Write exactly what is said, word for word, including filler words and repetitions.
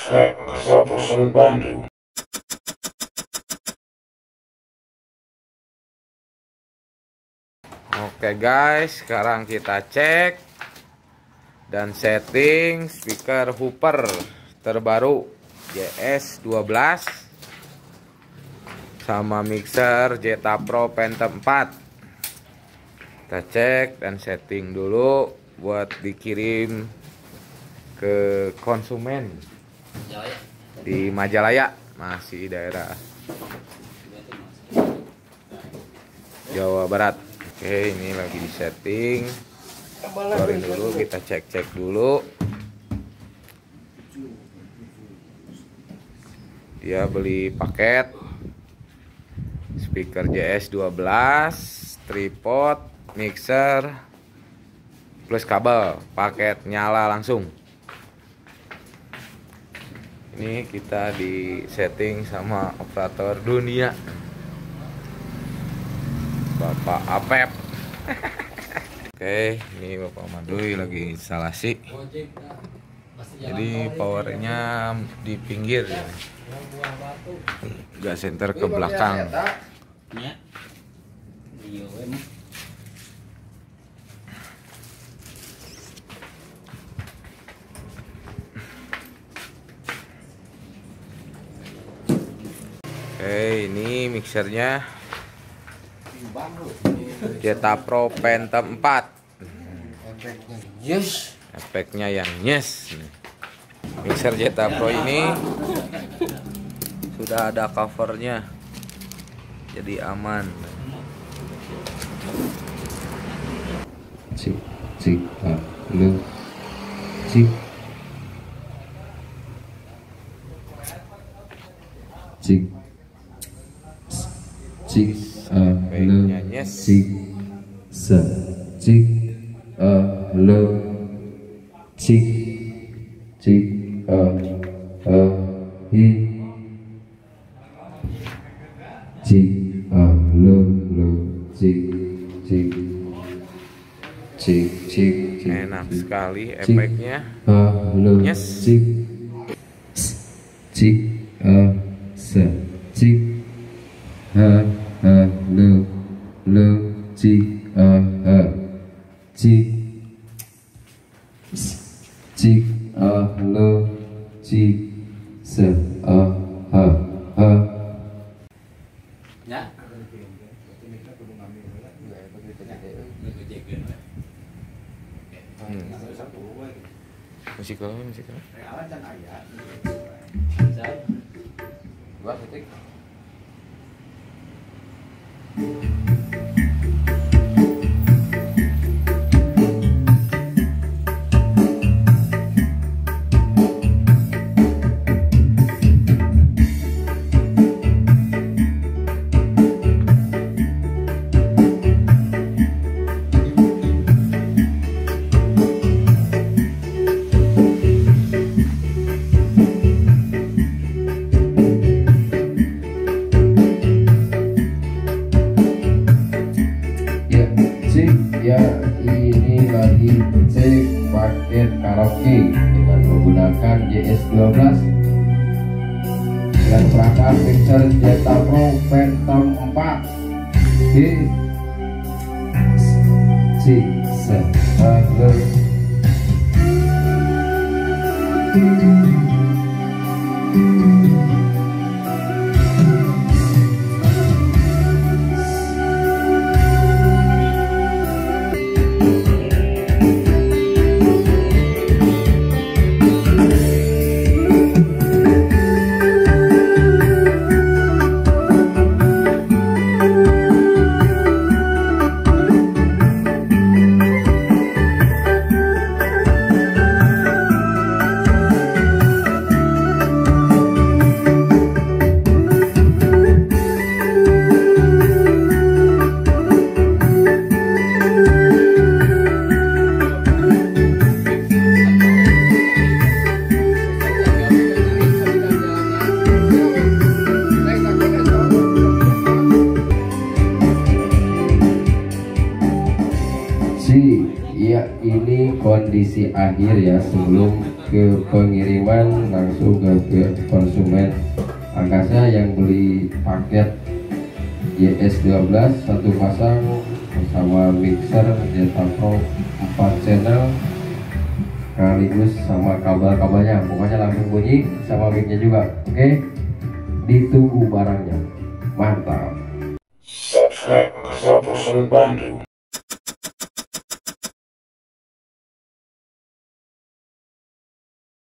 Bandung. Oke guys, sekarang kita cek dan setting speaker Hooper terbaru J S dua belas sama mixer Zeta Pro Phantom empat. Kita cek dan setting dulu buat dikirim ke konsumen di Majalaya, masih daerah Jawa Barat. Oke, ini lagi di setting. Keluarin dulu, kita cek-cek dulu. Dia beli paket speaker J S dua belas, tripod, mixer, plus kabel, paket nyala langsung. Ini kita di setting sama operator dunia, Bapak Apep. Oke, ini Bapak Madui lagi instalasi. Jadi powernya di pinggir ya, nggak center ke belakang. Oke, ini mixernya Zeta Pro Phantom empat. Yes. Efeknya yang yes. Mixer Zeta Pro ini sudah ada covernya, jadi aman. Cik, cik, halo, cik, cik, cik, halo, cik, se, cik, halo, cik, cik, halo, hi, cik, halo, halo, cik, cik, cik, cik, cik. Enak sekali efeknya. Halo, Yes. cik, cik, uh, se, cik, ha, halo, lo, cik, uh, ha, cik, cik, uh, lo, cik, se, uh, ha, ha. Ya. Hmm. Musik kalau musik kalau. Dua detik. Ya, ini lagi cek paket karaoke dengan menggunakan J S dua belas dan perangkat mixer Zeta Pro Phantom empat. Oke, cek sehalo. Iya, ini kondisi akhir ya sebelum ke pengiriman langsung ke pihak konsumen. Angkasa yang beli paket Y S dua belas satu pasang bersama mixer Delta Pro empat channel sekaligus sama kabel-kabelnya, pokoknya langsung bunyi sama mic-nya juga. Oke, ditunggu barangnya, mantap. Subscribe Kesatuan Bandung.